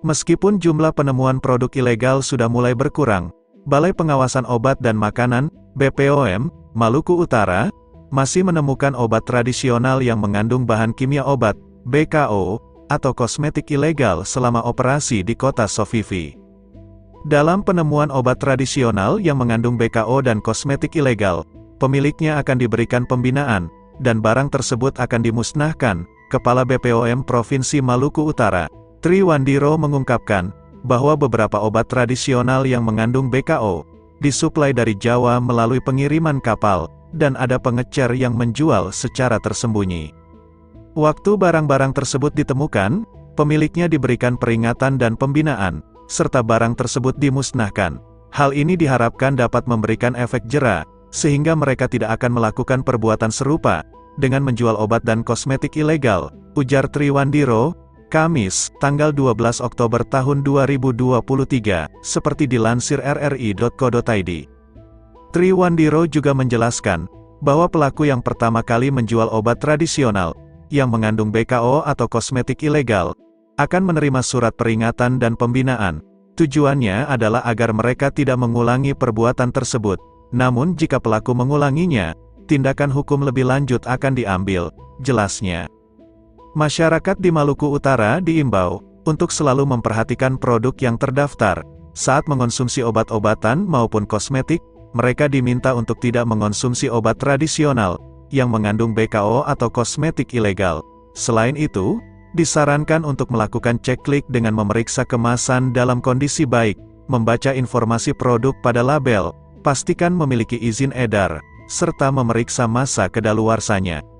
Meskipun jumlah penemuan produk ilegal sudah mulai berkurang, Balai Pengawasan Obat dan Makanan, BPOM, Maluku Utara, masih menemukan obat tradisional yang mengandung bahan kimia obat, BKO, atau kosmetik ilegal selama operasi di kota Sofifi. Dalam penemuan obat tradisional yang mengandung BKO dan kosmetik ilegal, pemiliknya akan diberikan pembinaan, dan barang tersebut akan dimusnahkan. Kepala BPOM Provinsi Maluku Utara, Triwandiro mengungkapkan, bahwa beberapa obat tradisional yang mengandung BKO, disuplai dari Jawa melalui pengiriman kapal, dan ada pengecer yang menjual secara tersembunyi. Waktu barang-barang tersebut ditemukan, pemiliknya diberikan peringatan dan pembinaan, serta barang tersebut dimusnahkan. Hal ini diharapkan dapat memberikan efek jera, sehingga mereka tidak akan melakukan perbuatan serupa, dengan menjual obat dan kosmetik ilegal, ujar Triwandiro, Kamis, tanggal 12 Oktober tahun 2023, seperti dilansir rri.co.id. Triwandiro juga menjelaskan, bahwa pelaku yang pertama kali menjual obat tradisional, yang mengandung BKO atau kosmetik ilegal, akan menerima surat peringatan dan pembinaan. Tujuannya adalah agar mereka tidak mengulangi perbuatan tersebut, namun jika pelaku mengulanginya, tindakan hukum lebih lanjut akan diambil, jelasnya. Masyarakat di Maluku Utara diimbau untuk selalu memperhatikan produk yang terdaftar. Saat mengonsumsi obat-obatan maupun kosmetik, mereka diminta untuk tidak mengonsumsi obat tradisional yang mengandung BKO atau kosmetik ilegal. Selain itu, disarankan untuk melakukan cek klik dengan memeriksa kemasan dalam kondisi baik, membaca informasi produk pada label, pastikan memiliki izin edar, serta memeriksa masa kedaluarsanya.